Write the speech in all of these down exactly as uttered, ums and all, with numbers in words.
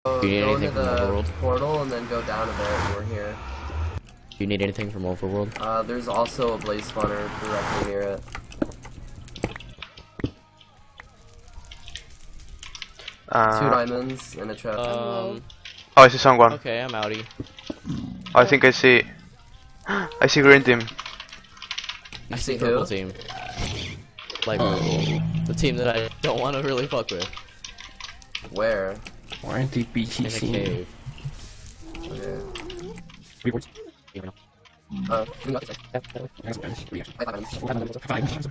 Do you need go anything into from the Overworld? portal and then go down a bit and we're here. Do you need anything from Overworld? Uh, there's also a blaze spawner directly near it. Uh, Two diamonds and a trap. Um, oh, I see someone. okay, I'm outie. I think I see. I see green team. I You see see purple who? team. Like purple. The team that I don't want to really fuck with. Where? Why aren't they In a B T C? cave. Okay. Rewards. Uh, we got this. Five diamonds.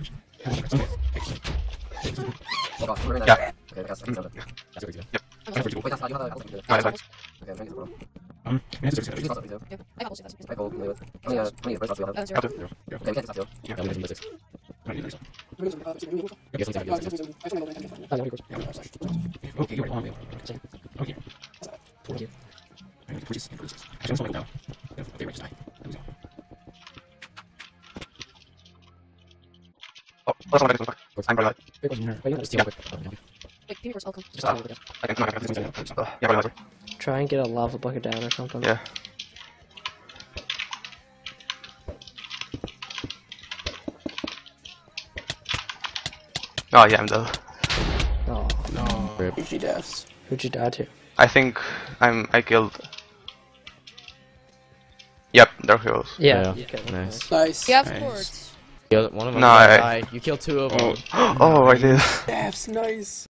Oh gosh, we're in that. Yeah. Okay, I guess I can send it. Yep. Wait, that's not, you have a health meter. No, it's fine. Okay, I'm gonna get the portal. Um, You can also do. Yeah, I got bullshit. I pulled, play with. How many, uh, how many of the first shots do you have? Uh, zero. Up to- Okay, we can't get this out Yeah, we need some basics. Okay, you're right. Long way. Okay. Okay. I need to purchase and purchase. Actually, I'm sorry now. Okay, right, just die. Losing. Oh, that's one I can I'm probably like. Just team up with. Wait, Peter versus Alcon. Just uh, I can. No, I can. Uh, yeah, probably like. Try and get a lava bucket down or something. Yeah. Oh yeah, I'm dead. Oh, No. Rip. G G deaths. who'd you die to? I think I'm. I killed. Yep, Dark Heroes. Yeah. Yeah. Okay, Nice. Nice. You have Nice. sports. The other- one of them No, I- died. You killed two of them. Oh, I did. Deaths, nice.